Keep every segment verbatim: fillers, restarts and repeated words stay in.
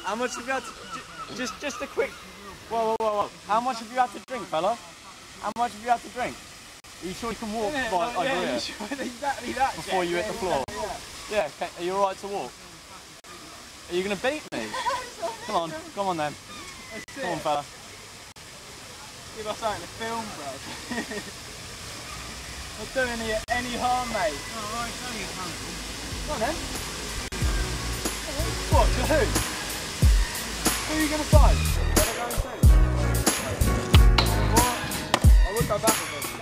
how much have you had to, just, just a quick, whoa, whoa, whoa, whoa. How much have you had to drink, fella? How much have you had to drink? Are you sure you can walk yeah, by, like, over yeah, here? Sure, exactly that, before Jack. you hit yeah, the floor? Yeah, yeah. Yeah, okay. Are you alright to walk? Are you going to beat me? Come on, come on then. That's Come it. on, fella. Give us something to film, bro. Not doing any, any harm, mate. Alright, it's only a handful. Come on then. What, to who? Who are you going to find? Where are they going to? What? I would go back with them.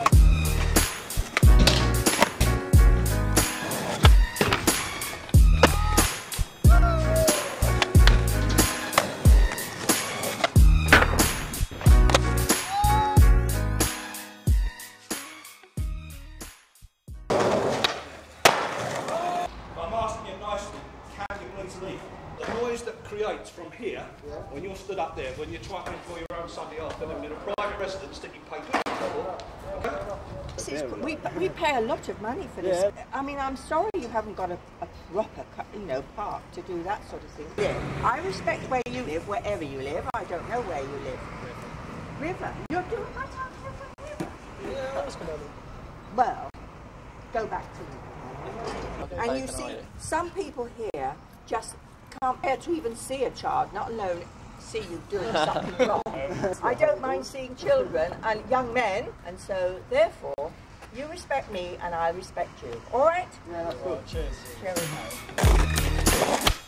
The noise that creates from here, yeah. when you're stood up there, when you're trying to enjoy your own Sunday afternoon in a private residence that you pay good for, okay? This is, we, we pay a lot of money for this. Yeah. I mean, I'm sorry you haven't got a, a proper, you know, park to do that sort of thing. Yeah. I respect where you live, wherever you live. I don't know where you live. River. You're doing that on River. Yeah, I was going to. Well, go back to River. And you see, some people here just can't bear to even see a child, not alone see you doing something wrong. I don't mind seeing children and young men, and so therefore you respect me and I respect you. All right? Yeah, that's good. Cheers. Cheers.